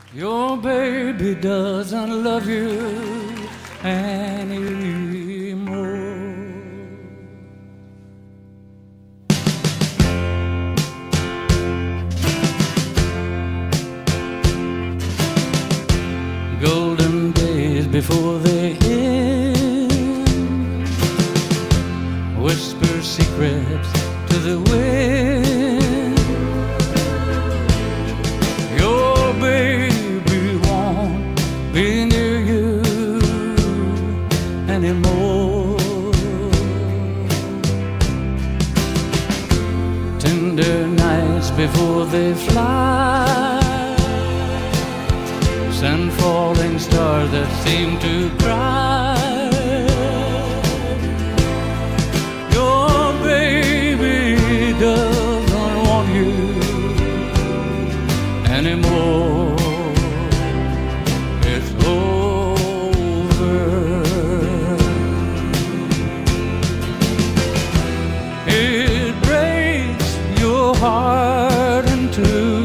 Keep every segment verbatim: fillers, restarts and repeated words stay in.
Your baby doesn't love you anymore. Golden days before they end, whisper secrets to the wind. Your baby won't be near you anymore. Tender nights before they fly, send falling stars that seem to cry. Your baby doesn't want you anymore. It's over. It breaks your heart in two.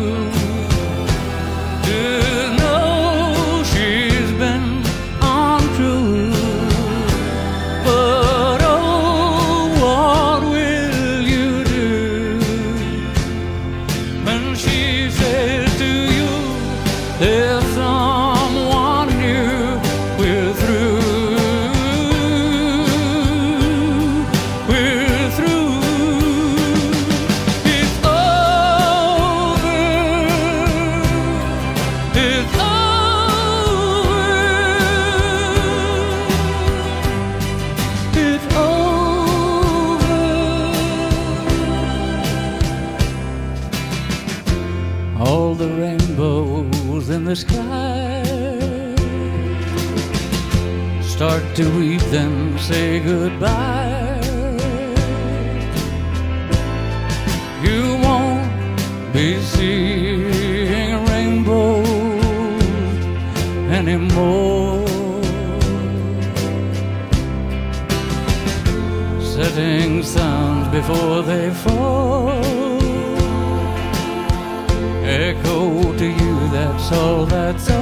There's someone new, we're through, we're through. It's over, it's over, it's over. All the rainbows in the sky start to weep, then say goodbye. You won't be seeing rainbows anymore. Setting suns before they fall echo to you, that's all, that's all.